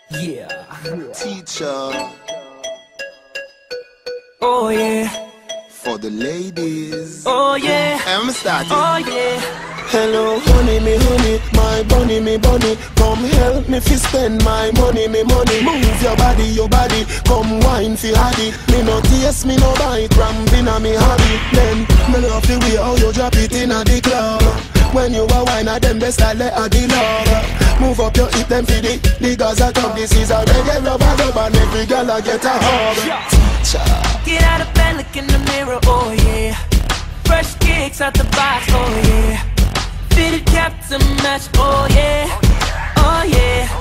Yeah. Teacher. Oh yeah. For the ladies. Oh yeah. I'm starting. Oh yeah. Hello, honey, me honey, my bunny, me bunny. Come help me fi spend my money, me money. Move your body, come wine fi haddy. Me no taste, me no bite, ramping a me hobby. Then, me love the way how you drop it in a the club. When you a wine at them best I let a the love. Move up your hip, them fi the Gaza club. This is a reggae rubber dub and every girl a get a hug. Teacher. Get out of bed, look in the mirror, oh yeah. Fresh kicks out the box, oh yeah. Fitted cap to match, oh yeah. Oh yeah,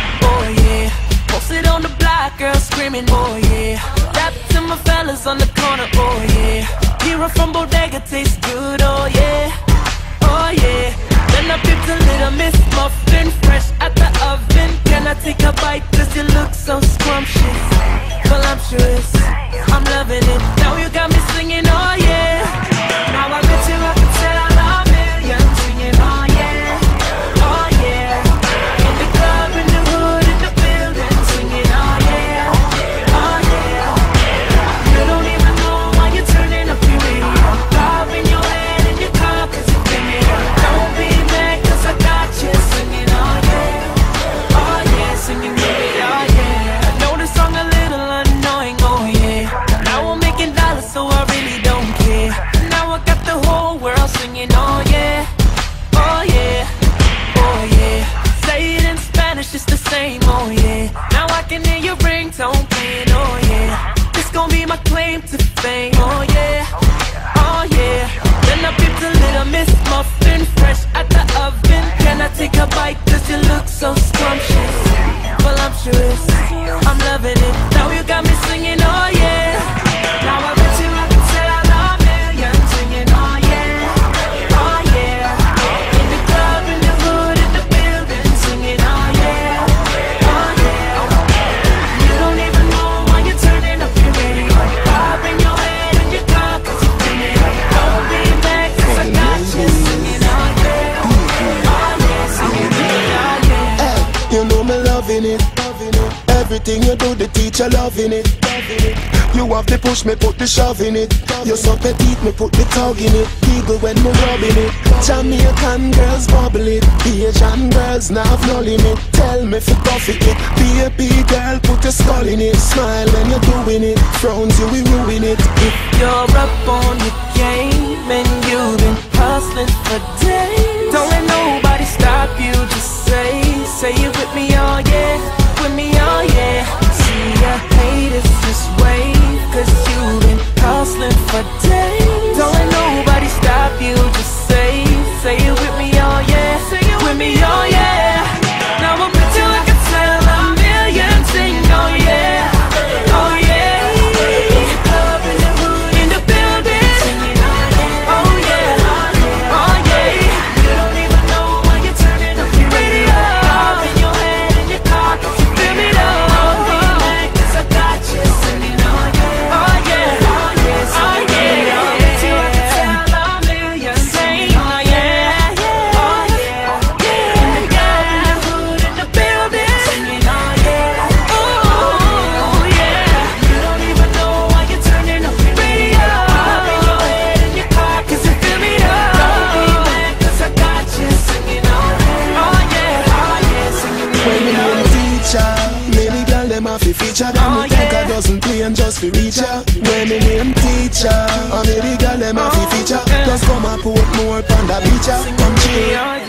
oh yeah. Posted on the block, girl screaming, oh yeah. Rap to my fellas on the corner, oh yeah. Hero from Bodega tastes good, oh yeah. Oh yeah. Then I picked a little Miss Muffin, fresh out the oven. Can I take a bite, cause you look so scrumptious, voluptuous, I'm loving it. Now you got me singing, oh yeah. Now I bet you I can tell I love millions singing, oh yeah. Oh yeah. In the club, in the hood, in the building singing, oh yeah. Oh yeah. You don't even know why you're turning up your radio. Bobbing your head in your car cause you feel me. Don't be mad cause I got you singing, oh yeah. Oh yeah, singing with me, oh yeah. I know the song a little annoying, oh yeah. Now I'm making dollars so I really don't care. Now I got the whole world singing, oh yeah. Oh yeah, oh yeah. Say it in Spanish, it's the same, oh yeah. Now I can hear your ringtone playing, oh yeah. This gon' be my claim to fame, oh yeah. Oh yeah. Then I picked a little Miss Muffin, fresh out the oven. Can I take a bite cause you look so scrumptious, voluptuous, I'm loving it. Now you got me singing, oh yeah. Now I bet you I can tell I love millions singing, oh yeah. Oh yeah. In the club, in the hood, in the building singing, oh yeah. Oh yeah. You don't even know why you're turning up your radio. Bobbing your head in your car cause you feel me. Don't be mad cause I got you singing, oh yeah. Oh yeah, singing, oh yeah. Hey, you know me loving it. Everything you do, the teacher loving it. You have the push, me put the shove in it. You so petite, me put the tug in it. Eagle when me rubbing it. Jamaican girls bubble it. Asian girls now flulling it. Tell me for coffee it. Baby girl, put your skull in it. Smile when you're doing it. Frowns you will ruin it. If you're up on your game and you've been hustling for days, don't let nobody stop you. Just say it with me, oh yeah. With me, oh yeah. See ya haters just wave, cause you've been hustling for days. Don't let nobody stop you, just say it with me, oh yeah. Say it with me, oh yeah. Now I bet you I can tell a million things, oh yeah. Oh yeah. In the club, in the hood, in the building singing, oh yeah. Oh yeah. You don't even know why you're turning up your radio. In your head, in your car, cause you feel me though. Don't be mad cause I got you singing, oh yeah. Oh yeah. Oh yeah. Oh yeah. I bet you I can tell a million things, oh yeah. Oh yeah. In the club, in the hood, in the building singing, oh yeah. Oh yeah. You don't even know why you're turning up your radio. In your head, in your car, cause you feel me though. Don't be mad cause I got you singing, oh yeah. Oh yeah. Oh yeah. Singing with When me me, oh name teacher, many girl them have to feature. Them Oh, me take yeah. a dozen play and just fi reach ya. When me name teacher, and many girl them have to feature. Just come and put more on the beach ya. Come chill. yeah.